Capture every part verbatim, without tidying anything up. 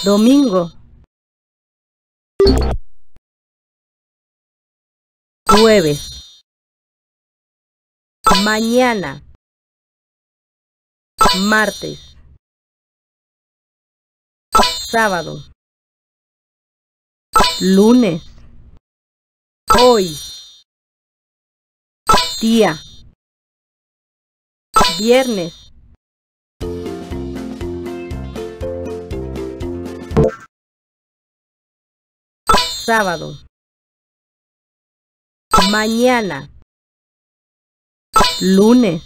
domingo, jueves, mañana, martes, sábado, lunes, hoy, día, viernes, sábado, mañana, lunes,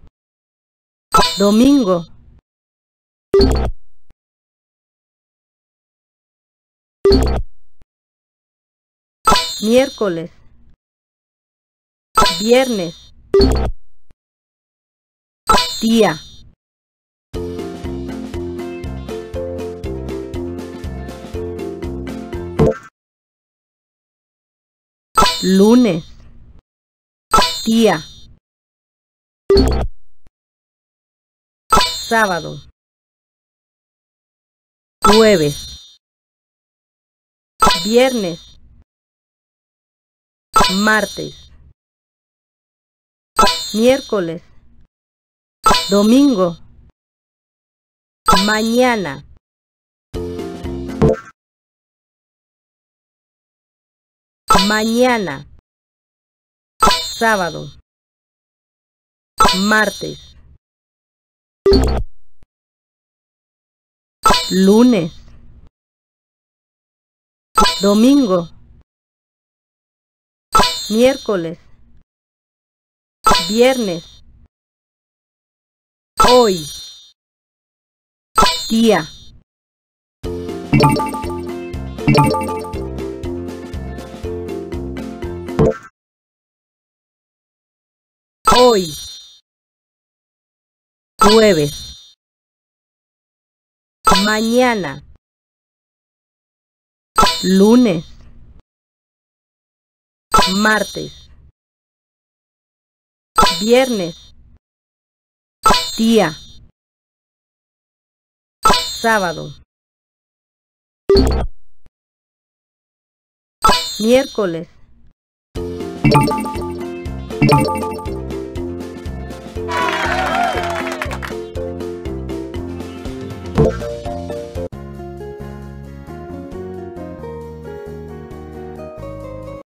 domingo, miércoles, viernes, día, lunes, día, sábado, jueves, viernes, martes, miércoles, domingo, mañana, mañana, sábado, martes, lunes, domingo, miércoles, viernes, hoy, día, hoy, jueves, mañana, lunes, martes, viernes, día, sábado, miércoles,